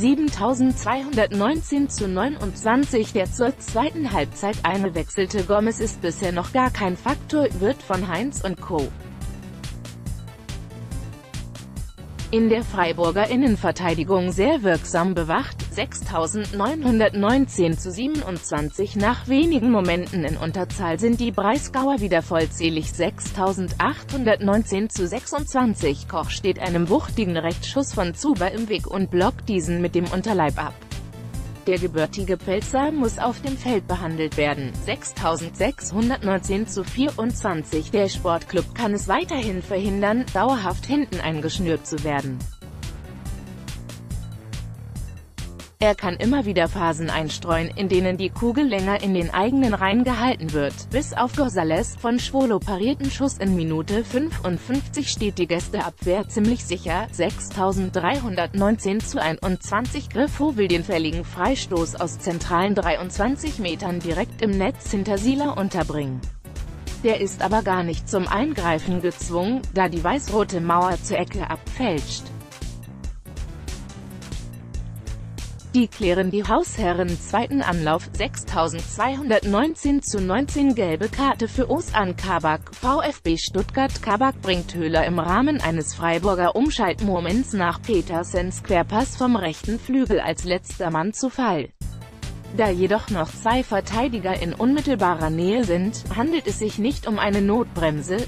7219:29, der zur zweiten Halbzeit einwechselte Gomes ist bisher noch gar kein Faktor, wird von Heinz und Co. in der Freiburger Innenverteidigung sehr wirksam bewacht. 6919:27, nach wenigen Momenten in Unterzahl sind die Breisgauer wieder vollzählig. 6819:26, Koch steht einem wuchtigen Rechtsschuss von Zuber im Weg und blockt diesen mit dem Unterleib ab. Der gebürtige Pfälzer muss auf dem Feld behandelt werden. 6619:24, der Sportclub kann es weiterhin verhindern, dauerhaft hinten eingeschnürt zu werden. Er kann immer wieder Phasen einstreuen, in denen die Kugel länger in den eigenen Reihen gehalten wird. Bis auf González von Schwolo parierten Schuss in Minute 55 steht die Gästeabwehr ziemlich sicher. 6319:21, Griffo will den fälligen Freistoß aus zentralen 23 Metern direkt im Netz hinter Sieler unterbringen. Der ist aber gar nicht zum Eingreifen gezwungen, da die weiß-rote Mauer zur Ecke abfälscht. Die klären die Hausherren zweiten Anlauf. 6219:19, gelbe Karte für Ozan Kabak, VfB Stuttgart. Kabak bringt Höhler im Rahmen eines Freiburger Umschaltmoments nach Petersens Querpass vom rechten Flügel als letzter Mann zu Fall. Da jedoch noch zwei Verteidiger in unmittelbarer Nähe sind, handelt es sich nicht um eine Notbremse.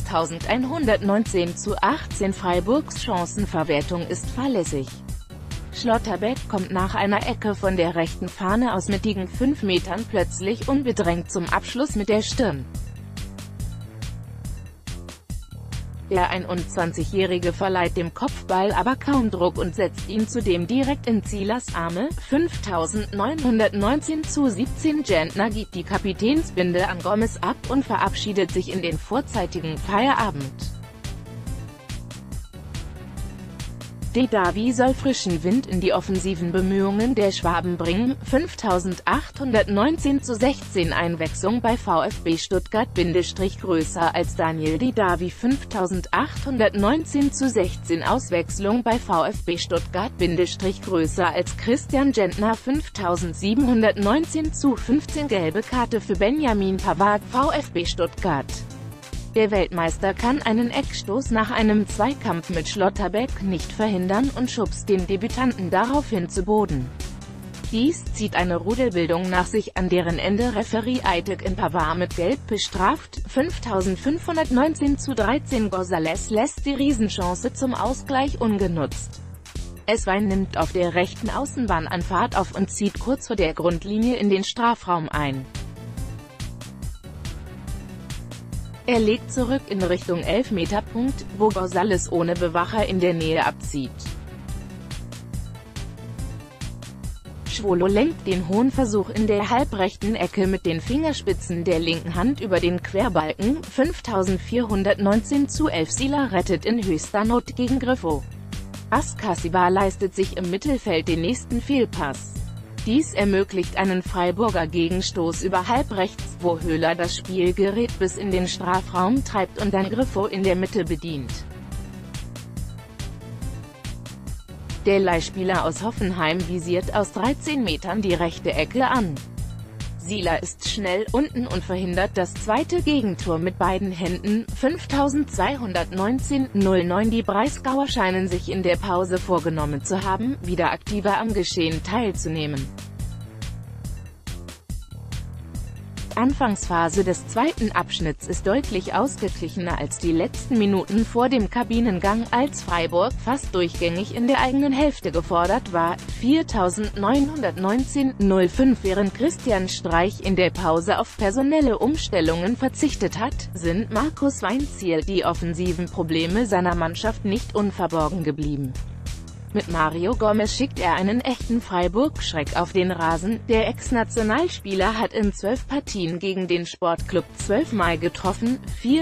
6119:18, Freiburgs Chancenverwertung ist fahrlässig. Schlotterbeck kommt nach einer Ecke von der rechten Fahne aus mittigen 5 Metern plötzlich unbedrängt zum Abschluss mit der Stirn. Der 21-Jährige verleiht dem Kopfball aber kaum Druck und setzt ihn zudem direkt in Zielers Arme. 5919:17, Gentner gibt die Kapitänsbinde an Gomes ab und verabschiedet sich in den vorzeitigen Feierabend. Didavi soll frischen Wind in die offensiven Bemühungen der Schwaben bringen. 5819:16, Einwechslung bei VfB Stuttgart größer als Daniel Didavi. 5819:16, Auswechslung bei VfB Stuttgart größer als Christian Gentner. 5719:15, gelbe Karte für Benjamin Pavard, VfB Stuttgart. Der Weltmeister kann einen Eckstoß nach einem Zweikampf mit Schlotterbeck nicht verhindern und schubst den Debütanten daraufhin zu Boden. Dies zieht eine Rudelbildung nach sich, an deren Ende Referee Aitek in Pavard mit Gelb bestraft. 5519:13, González lässt die Riesenchance zum Ausgleich ungenutzt. Eswein nimmt auf der rechten Außenbahn an Fahrt auf und zieht kurz vor der Grundlinie in den Strafraum ein. Er legt zurück in Richtung Elfmeterpunkt, wo González ohne Bewacher in der Nähe abzieht. Schwolo lenkt den hohen Versuch in der halbrechten Ecke mit den Fingerspitzen der linken Hand über den Querbalken. 5419:11, Sieler rettet in höchster Not gegen Griffo. Askasiba leistet sich im Mittelfeld den nächsten Fehlpass. Dies ermöglicht einen Freiburger Gegenstoß über halbrechts, wo Höhler das Spielgerät bis in den Strafraum treibt und dann Griffo in der Mitte bedient. Der Leihspieler aus Hoffenheim visiert aus 13 Metern die rechte Ecke an. Sieler ist schnell unten und verhindert das zweite Gegentor mit beiden Händen. 5219:09, die Breisgauer scheinen sich in der Pause vorgenommen zu haben, wieder aktiver am Geschehen teilzunehmen. Die Anfangsphase des zweiten Abschnitts ist deutlich ausgeglichener als die letzten Minuten vor dem Kabinengang, als Freiburg fast durchgängig in der eigenen Hälfte gefordert war. 4919:05, während Christian Streich in der Pause auf personelle Umstellungen verzichtet hat, sind Markus Weinzierl die offensiven Probleme seiner Mannschaft nicht unverborgen geblieben. Mit Mario Gomes schickt er einen echten Freiburg-Schreck auf den Rasen. Der Ex-Nationalspieler hat in 12 Partien gegen den Sportclub 12 Mal getroffen.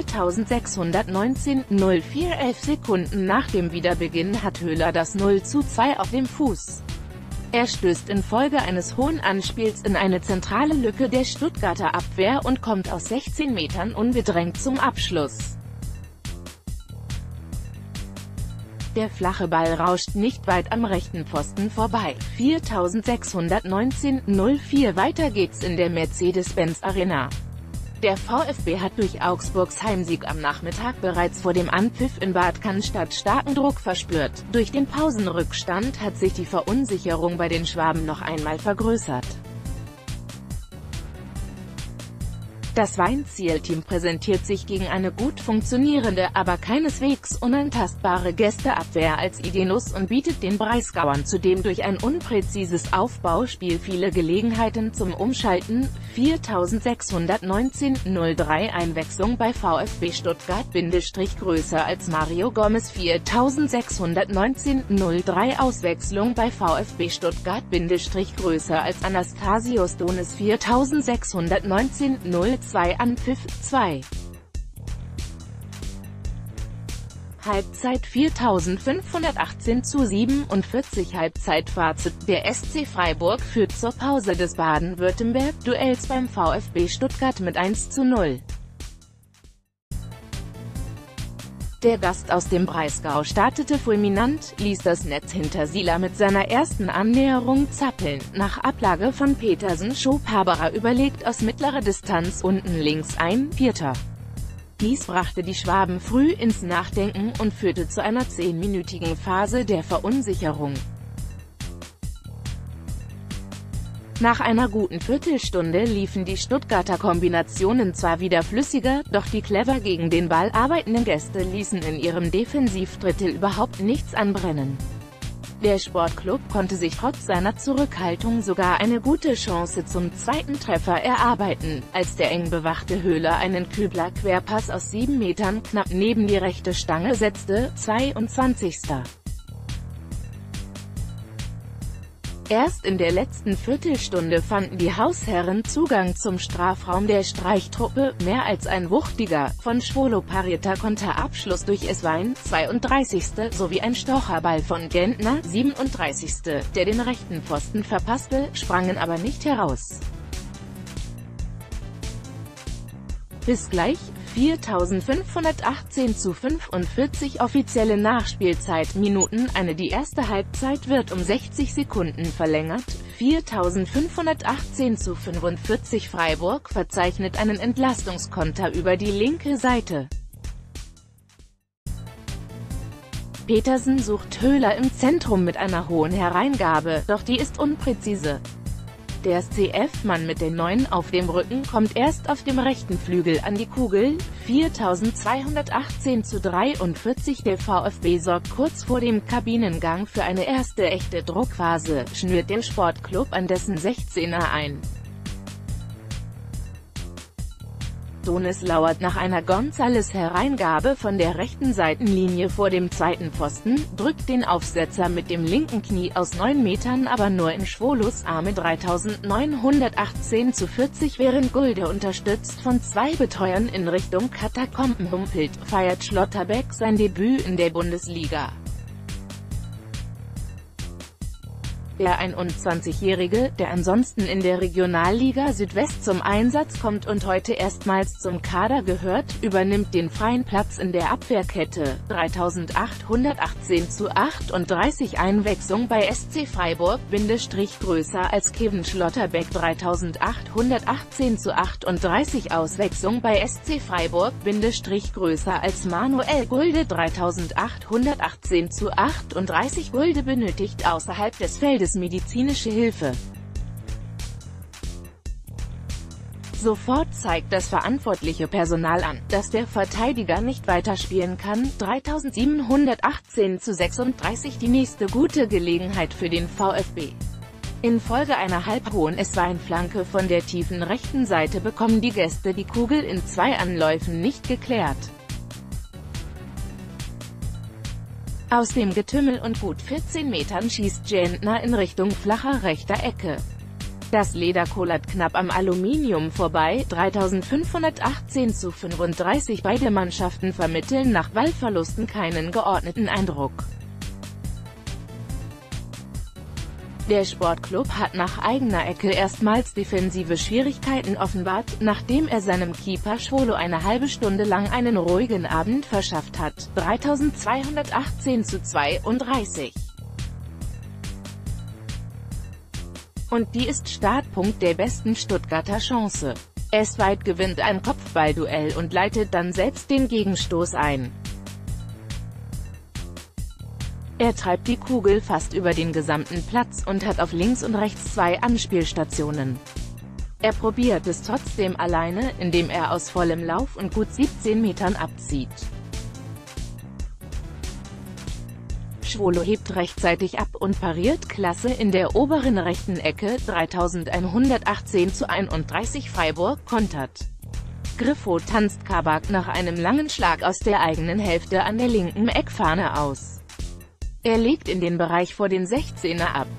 4619:04, 11 Sekunden nach dem Wiederbeginn hat Höhler das 0:2 auf dem Fuß. Er stößt infolge eines hohen Anspiels in eine zentrale Lücke der Stuttgarter Abwehr und kommt aus 16 Metern unbedrängt zum Abschluss. Der flache Ball rauscht nicht weit am rechten Pfosten vorbei. 4619:04. Weiter geht's in der Mercedes-Benz Arena. Der VfB hat durch Augsburgs Heimsieg am Nachmittag bereits vor dem Anpfiff in Bad Cannstatt starken Druck verspürt. Durch den Pausenrückstand hat sich die Verunsicherung bei den Schwaben noch einmal vergrößert. Das Weinziel-Team präsentiert sich gegen eine gut funktionierende, aber keineswegs unantastbare Gästeabwehr als Ideenlos und bietet den Breisgauern zudem durch ein unpräzises Aufbauspiel viele Gelegenheiten zum Umschalten. 4619:03. Einwechslung bei VfB Stuttgart größer als Mario Gomez. 4619:03. Auswechslung bei VfB Stuttgart größer als Anastasios Donis. 4619:02. Anpfiff 2. Halbzeit 4518:47. Halbzeitfazit: Der SC Freiburg führt zur Pause des Baden-Württemberg-Duells beim VfB Stuttgart mit 1:0. Der Gast aus dem Breisgau startete fulminant, ließ das Netz hinter Sila mit seiner ersten Annäherung zappeln. Nach Ablage von Petersen schob Haberer überlegt aus mittlerer Distanz unten links ein, Vierter. Dies brachte die Schwaben früh ins Nachdenken und führte zu einer 10-minütigen Phase der Verunsicherung. Nach einer guten Viertelstunde liefen die Stuttgarter Kombinationen zwar wieder flüssiger, doch die clever gegen den Ball arbeitenden Gäste ließen in ihrem Defensivdrittel überhaupt nichts anbrennen. Der Sportclub konnte sich trotz seiner Zurückhaltung sogar eine gute Chance zum zweiten Treffer erarbeiten, als der eng bewachte Höhler einen Kübler-Querpass aus 7 Metern knapp neben die rechte Stange setzte. 22. Erst in der letzten Viertelstunde fanden die Hausherren Zugang zum Strafraum der Streichtruppe. Mehr als ein wuchtiger, von Schwolo parierter Konterabschluss durch Eswein, 32. sowie ein Stocherball von Gentner, 37., der den rechten Pfosten verpasste, sprangen aber nicht heraus. Bis gleich. 4518:45. Offizielle Nachspielzeit Minuten. Die erste Halbzeit wird um 60 Sekunden verlängert. 4518:45. Freiburg verzeichnet einen Entlastungskonter über die linke Seite. Petersen sucht Höhler im Zentrum mit einer hohen Hereingabe, doch die ist unpräzise. Der CF-Mann mit den 9 auf dem Rücken kommt erst auf dem rechten Flügel an die Kugel. 4218:43. Der VfB sorgt kurz vor dem Kabinengang für eine erste echte Druckphase, schnürt den Sportclub an dessen 16er ein. Donis lauert nach einer González-Hereingabe von der rechten Seitenlinie vor dem zweiten Pfosten, drückt den Aufsetzer mit dem linken Knie aus 9 Metern aber nur in Schwolos Arme. 3918:40. Während Gulde unterstützt von 2 Betreuern in Richtung Katakomben humpelt, feiert Schlotterbeck sein Debüt in der Bundesliga. Der 21-Jährige, der ansonsten in der Regionalliga Südwest zum Einsatz kommt und heute erstmals zum Kader gehört, übernimmt den freien Platz in der Abwehrkette. 3818:38. Einwechslung bei SC Freiburg größer als Kevin Schlotterbeck. 3818:38. Auswechslung bei SC Freiburg größer als Manuel Gulde. 3818:38. Gulde benötigt außerhalb des Feldes medizinische Hilfe. Sofort zeigt das verantwortliche Personal an, dass der Verteidiger nicht weiterspielen kann. 3718:36. Die nächste gute Gelegenheit für den VfB. Infolge einer halbhohen Eswein-Flanke von der tiefen rechten Seite bekommen die Gäste die Kugel in 2 Anläufen nicht geklärt. Aus dem Getümmel und gut 14 Metern schießt Gentner in Richtung flacher rechter Ecke. Das Leder kullert knapp am Aluminium vorbei. 3518:35. Beide Mannschaften vermitteln nach Ballverlusten keinen geordneten Eindruck. Der Sportclub hat nach eigener Ecke erstmals defensive Schwierigkeiten offenbart, nachdem er seinem Keeper Schwolo eine halbe Stunde lang einen ruhigen Abend verschafft hat. 3218:32. Und die ist Startpunkt der besten Stuttgarter Chance. Esweid gewinnt ein Kopfballduell und leitet dann selbst den Gegenstoß ein. Er treibt die Kugel fast über den gesamten Platz und hat auf links und rechts 2 Anspielstationen. Er probiert es trotzdem alleine, indem er aus vollem Lauf und gut 17 Metern abzieht. Schwolo hebt rechtzeitig ab und pariert klasse in der oberen rechten Ecke. 3118:31. Freiburg kontert. Griffo tanzt Kabak nach einem langen Schlag aus der eigenen Hälfte an der linken Eckfahne aus. Er legt in den Bereich vor den 16er ab.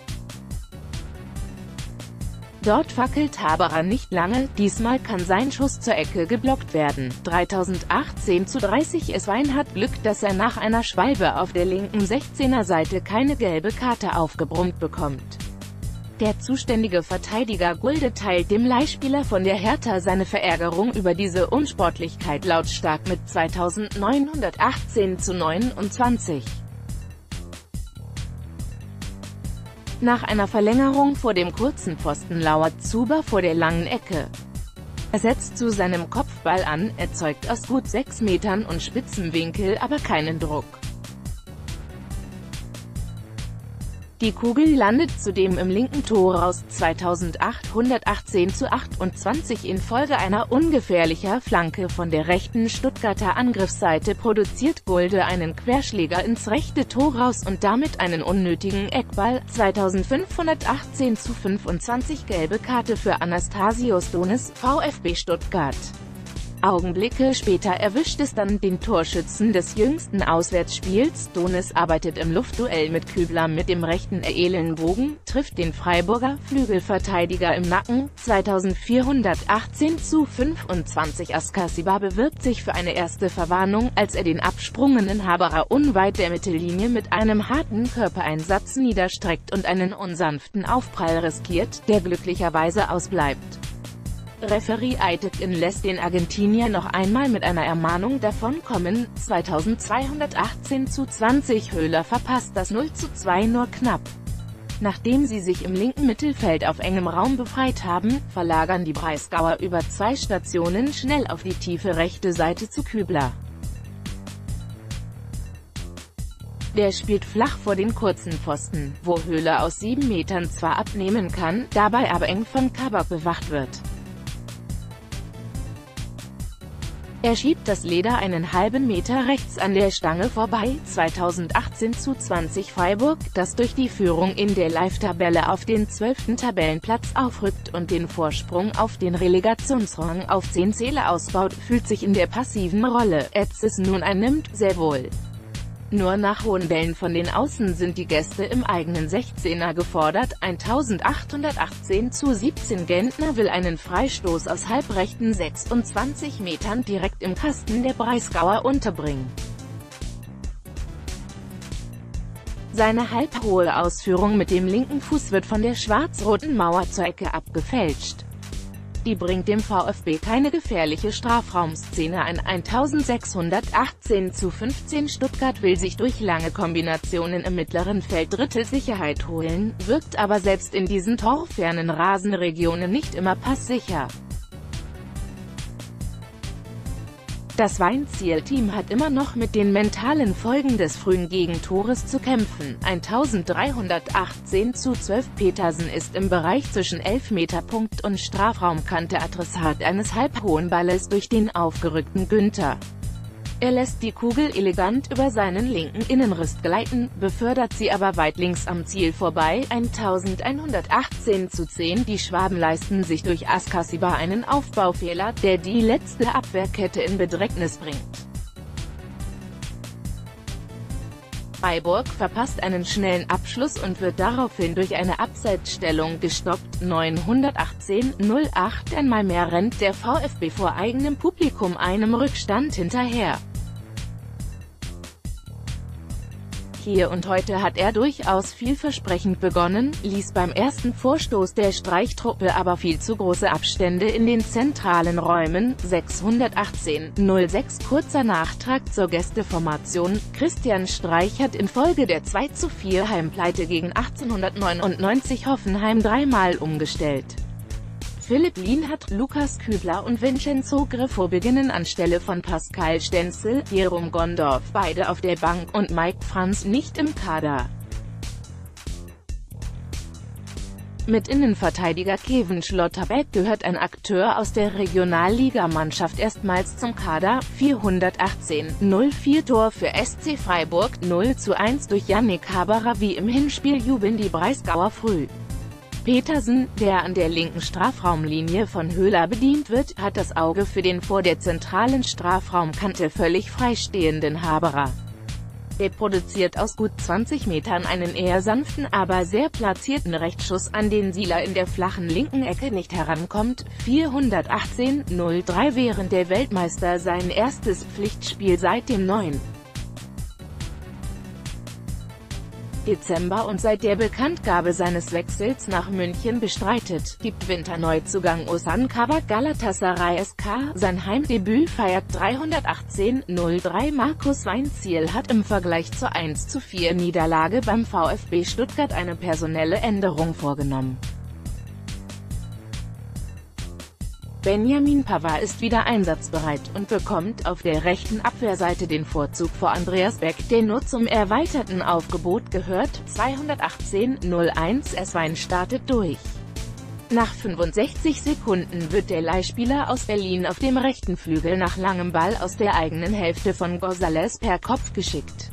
Dort fackelt Haberer nicht lange, diesmal kann sein Schuss zur Ecke geblockt werden. 3018:30. Eswein hat Glück, dass er nach einer Schwalbe auf der linken 16er Seite keine gelbe Karte aufgebrummt bekommt. Der zuständige Verteidiger Gulde teilt dem Leihspieler von der Hertha seine Verärgerung über diese Unsportlichkeit lautstark mit. 2918:29. Nach einer Verlängerung vor dem kurzen Pfosten lauert Zuber vor der langen Ecke. Er setzt zu seinem Kopfball an, erzeugt aus gut 6 Metern und spitzem Winkel aber keinen Druck. Die Kugel landet zudem im linken Tor aus. 2818:28. Infolge einer ungefährlicher Flanke von der rechten Stuttgarter Angriffsseite produziert Gulde einen Querschläger ins rechte Tor raus und damit einen unnötigen Eckball. 2518:25. Gelbe Karte für Anastasios Donis, VfB Stuttgart. Augenblicke später erwischt es dann den Torschützen des jüngsten Auswärtsspiels. Donis arbeitet im Luftduell mit Kübler mit dem rechten Ellenbogen, trifft den Freiburger Flügelverteidiger im Nacken. 2418:25. Askasiba bewirbt sich für eine erste Verwarnung, als er den absprungenden Haberer unweit der Mittellinie mit einem harten Körpereinsatz niederstreckt und einen unsanften Aufprall riskiert, der glücklicherweise ausbleibt. Referee Aitekin lässt den Argentinier noch einmal mit einer Ermahnung davonkommen. 2218:20. Höhler verpasst das 0:2 nur knapp. Nachdem sie sich im linken Mittelfeld auf engem Raum befreit haben, verlagern die Breisgauer über 2 Stationen schnell auf die tiefe rechte Seite zu Kübler. Der spielt flach vor den kurzen Pfosten, wo Höhler aus 7 Metern zwar abnehmen kann, dabei aber eng von Kabak bewacht wird. Er schiebt das Leder einen halben Meter rechts an der Stange vorbei. 2018:20. Freiburg, das durch die Führung in der Live-Tabelle auf den 12. Tabellenplatz aufrückt und den Vorsprung auf den Relegationsrang auf 10 Zähle ausbaut, fühlt sich in der passiven Rolle, es nun einnimmt, sehr wohl. Nur nach hohen Bällen von den Außen sind die Gäste im eigenen 16er gefordert. 1818:17. Gentner will einen Freistoß aus halbrechten 26 Metern direkt im Kasten der Breisgauer unterbringen. Seine halbhohe Ausführung mit dem linken Fuß wird von der schwarz-roten Mauer zur Ecke abgefälscht. Die bringt dem VfB keine gefährliche Strafraumszene ein. 1618:15. Stuttgart will sich durch lange Kombinationen im mittleren Feld Drittelsicherheit holen, wirkt aber selbst in diesen torfernen Rasenregionen nicht immer passsicher. Das Weinziel-Team hat immer noch mit den mentalen Folgen des frühen Gegentores zu kämpfen. 1318:12. Petersen ist im Bereich zwischen Elfmeterpunkt und Strafraumkante Adressat eines halbhohen Balles durch den aufgerückten Günther. Er lässt die Kugel elegant über seinen linken Innenriss gleiten, befördert sie aber weit links am Ziel vorbei. 1118:10. Die Schwaben leisten sich durch Askasiba einen Aufbaufehler, der die letzte Abwehrkette in Bedrängnis bringt. Freiburg verpasst einen schnellen Abschluss und wird daraufhin durch eine Abseitsstellung gestoppt. 918:08. Einmal mehr rennt der VfB vor eigenem Publikum einem Rückstand hinterher. Hier und heute hat er durchaus vielversprechend begonnen, ließ beim ersten Vorstoß der Streichtruppe aber viel zu große Abstände in den zentralen Räumen. 618:06 Kurzer Nachtrag zur Gästeformation: Christian Streich hat infolge der 2:4 Heimpleite gegen 1899 Hoffenheim dreimal umgestellt. Philipp Lienhardt, Lukas Kübler und Vincenzo Grifo beginnen anstelle von Pascal Stenzel, Jerome Gondorf beide auf der Bank und Mike Franz nicht im Kader. Mit Innenverteidiger Kevin Schlotterbeck gehört ein Akteur aus der Regionalligamannschaft erstmals zum Kader. 418:04 Tor für SC Freiburg, 0:1 durch Yannick Haberer. Wie im Hinspiel jubeln die Breisgauer früh. Petersen, der an der linken Strafraumlinie von Höhler bedient wird, hat das Auge für den vor der zentralen Strafraumkante völlig freistehenden Haberer. Der produziert aus gut 20 Metern einen eher sanften, aber sehr platzierten Rechtsschuss, an den Sieler in der flachen linken Ecke nicht herankommt. 418:03 Während der Weltmeister sein erstes Pflichtspiel seit dem 9. Dezember und seit der Bekanntgabe seines Wechsels nach München bestreitet, gibt Winterneuzugang Ozan Kabak Galatasaray SK sein Heimdebüt feiert. 318:03 Markus Weinzierl hat im Vergleich zur 1:4 Niederlage beim VfB Stuttgart eine personelle Änderung vorgenommen. Benjamin Pavard ist wieder einsatzbereit und bekommt auf der rechten Abwehrseite den Vorzug vor Andreas Beck, der nur zum erweiterten Aufgebot gehört. 218:01 Eswein startet durch. Nach 65 Sekunden wird der Leihspieler aus Berlin auf dem rechten Flügel nach langem Ball aus der eigenen Hälfte von González per Kopf geschickt.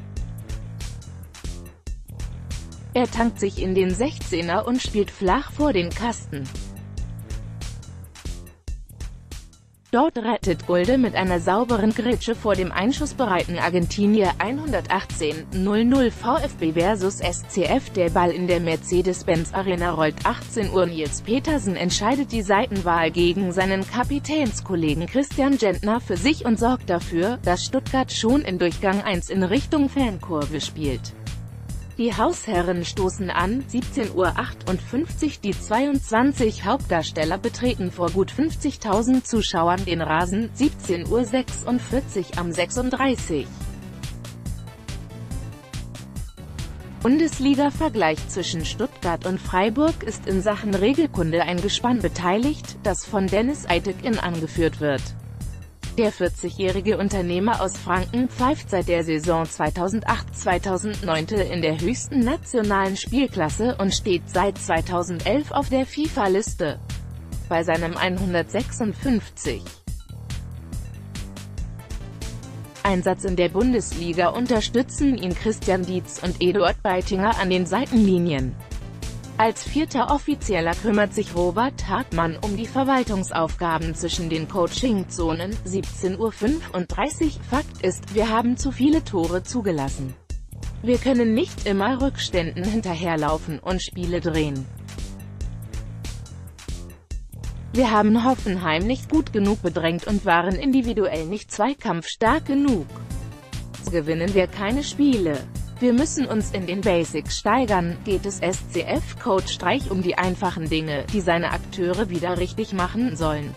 Er tankt sich in den 16er und spielt flach vor den Kasten. Dort rettet Gulde mit einer sauberen Grätsche vor dem einschussbereiten Argentinier. 118:00 VfB vs SCF. Der Ball in der Mercedes-Benz Arena rollt. 18 Uhr. Nils Petersen entscheidet die Seitenwahl gegen seinen Kapitänskollegen Christian Gentner für sich und sorgt dafür, dass Stuttgart schon in Durchgang 1 in Richtung Fankurve spielt. Die Hausherren stoßen an. 17:58 Uhr. Die 22 Hauptdarsteller betreten vor gut 50.000 Zuschauern den Rasen. 17:46 Uhr am 36. Bundesliga-Vergleich zwischen Stuttgart und Freiburg ist in Sachen Regelkunde ein Gespann beteiligt, das von Dennis Eitekin angeführt wird. Der 40-jährige Unternehmer aus Franken pfeift seit der Saison 2008/2009 in der höchsten nationalen Spielklasse und steht seit 2011 auf der FIFA-Liste. Bei seinem 156. Einsatz in der Bundesliga unterstützen ihn Christian Dietz und Eduard Beitinger an den Seitenlinien. Als vierter Offizieller kümmert sich Robert Hartmann um die Verwaltungsaufgaben zwischen den Coaching-Zonen. 17:35 Uhr. Fakt ist, wir haben zu viele Tore zugelassen. Wir können nicht immer Rückständen hinterherlaufen und Spiele drehen. Wir haben Hoffenheim nicht gut genug bedrängt und waren individuell nicht zweikampfstark genug. So gewinnen wir keine Spiele. Wir müssen uns in den Basics steigern. Geht es SCF-Coach Streich um die einfachen Dinge, die seine Akteure wieder richtig machen sollen.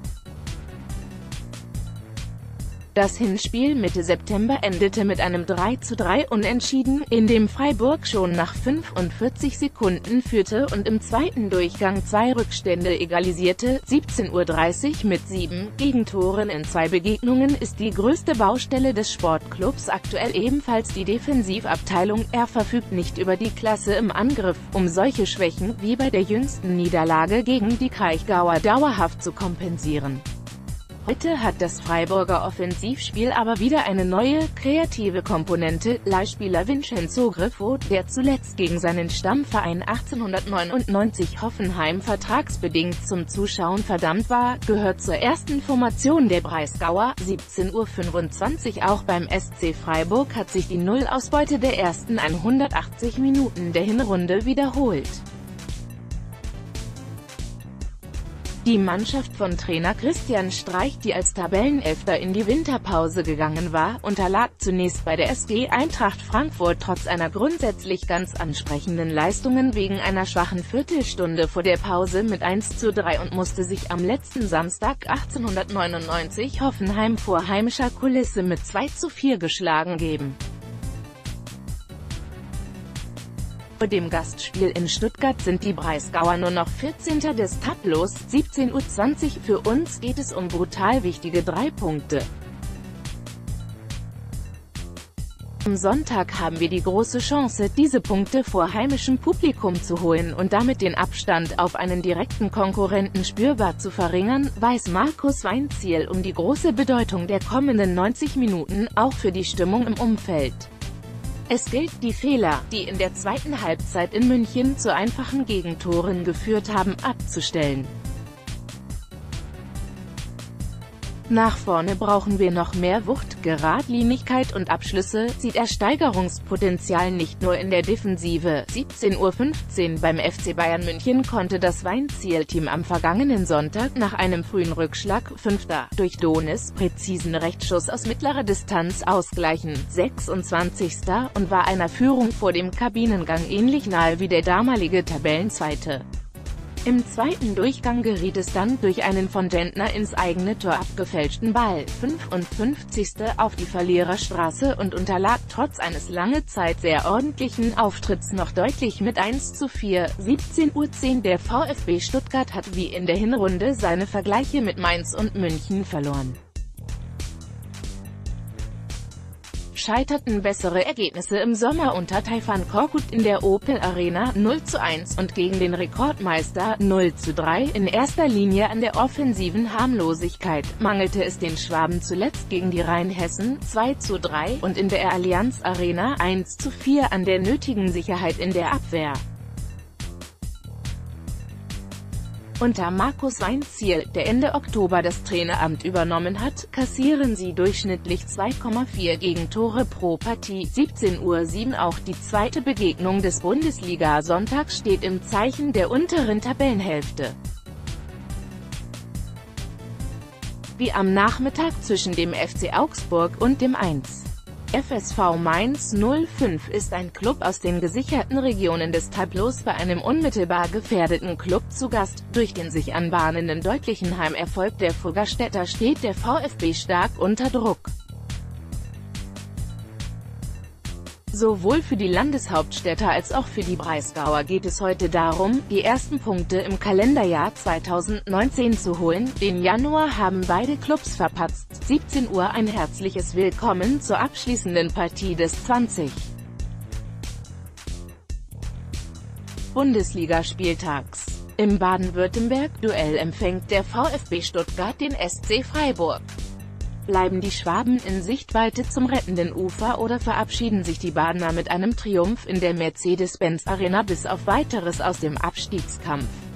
Das Hinspiel Mitte September endete mit einem 3:3 Unentschieden, in dem Freiburg schon nach 45 Sekunden führte und im zweiten Durchgang 2 Rückstände egalisierte. 17:30 Uhr. Mit 7 Gegentoren in 2 Begegnungen ist die größte Baustelle des Sportclubs aktuell ebenfalls die Defensivabteilung. Er verfügt nicht über die Klasse im Angriff, um solche Schwächen wie bei der jüngsten Niederlage gegen die Kraichgauer dauerhaft zu kompensieren. Heute hat das Freiburger Offensivspiel aber wieder eine neue, kreative Komponente. Leihspieler Vincenzo Grifo, der zuletzt gegen seinen Stammverein 1899 Hoffenheim vertragsbedingt zum Zuschauen verdammt war, gehört zur ersten Formation der Breisgauer. 17:25 Uhr. Auch beim SC Freiburg hat sich die Nullausbeute der ersten 180 Minuten der Hinrunde wiederholt. Die Mannschaft von Trainer Christian Streich, die als Tabellenelfter in die Winterpause gegangen war, unterlag zunächst bei der SG Eintracht Frankfurt trotz einer grundsätzlich ganz ansprechenden Leistungen wegen einer schwachen Viertelstunde vor der Pause mit 1:3 und musste sich am letzten Samstag 1899 Hoffenheim vor heimischer Kulisse mit 2:4 geschlagen geben. Vor dem Gastspiel in Stuttgart sind die Breisgauer nur noch 14. des Tableaus. 17:20 Uhr. Für uns geht es um brutal wichtige 3 Punkte. Am Sonntag haben wir die große Chance, diese Punkte vor heimischem Publikum zu holen und damit den Abstand auf einen direkten Konkurrenten spürbar zu verringern, weiß Markus Weinzierl um die große Bedeutung der kommenden 90 Minuten, auch für die Stimmung im Umfeld. Es gilt, die Fehler, die in der zweiten Halbzeit in München zu einfachen Gegentoren geführt haben, abzustellen. Nach vorne brauchen wir noch mehr Wucht, Geradlinigkeit und Abschlüsse, sieht er Steigerungspotenzial nicht nur in der Defensive. 17:15 Uhr. Beim FC Bayern München konnte das Weinzierl-Team am vergangenen Sonntag nach einem frühen Rückschlag, 5. durch Donis, präzisen Rechtsschuss aus mittlerer Distanz ausgleichen, 26. und war einer Führung vor dem Kabinengang ähnlich nahe wie der damalige Tabellenzweite. Im zweiten Durchgang geriet es dann durch einen von Gentner ins eigene Tor abgefälschten Ball, 55. auf die Verliererstraße und unterlag trotz eines lange Zeit sehr ordentlichen Auftritts noch deutlich mit 1:4. 17:10 Uhr. Der VfB Stuttgart hat wie in der Hinrunde seine Vergleiche mit Mainz und München verloren. Scheiterten bessere Ergebnisse im Sommer unter Tayfun Korkut in der Opel Arena 0:1 und gegen den Rekordmeister 0:3. In erster Linie an der offensiven Harmlosigkeit mangelte es den Schwaben zuletzt gegen die Rheinhessen 2:3 und in der Allianz Arena 1:4 an der nötigen Sicherheit in der Abwehr. Unter Markus Weinzierl, der Ende Oktober das Traineramt übernommen hat, kassieren sie durchschnittlich 2,4 Gegentore pro Partie. 17:07 Uhr. Auch die zweite Begegnung des Bundesliga-Sonntags steht im Zeichen der unteren Tabellenhälfte. Wie am Nachmittag zwischen dem FC Augsburg und dem 1. FSV Mainz 05 ist ein Klub aus den gesicherten Regionen des Tableaus bei einem unmittelbar gefährdeten Klub zu Gast. Durch den sich anbahnenden deutlichen Heimerfolg der Fuggerstädter steht der VfB stark unter Druck. Sowohl für die Landeshauptstädter als auch für die Breisgauer geht es heute darum, die ersten Punkte im Kalenderjahr 2019 zu holen. Den Januar haben beide Clubs verpatzt. 17 Uhr. Ein herzliches Willkommen zur abschließenden Partie des 20. Bundesligaspieltags. Im Baden-Württemberg-Duell empfängt der VfB Stuttgart den SC Freiburg. Bleiben die Schwaben in Sichtweite zum rettenden Ufer oder verabschieden sich die Badener mit einem Triumph in der Mercedes-Benz Arena bis auf Weiteres aus dem Abstiegskampf?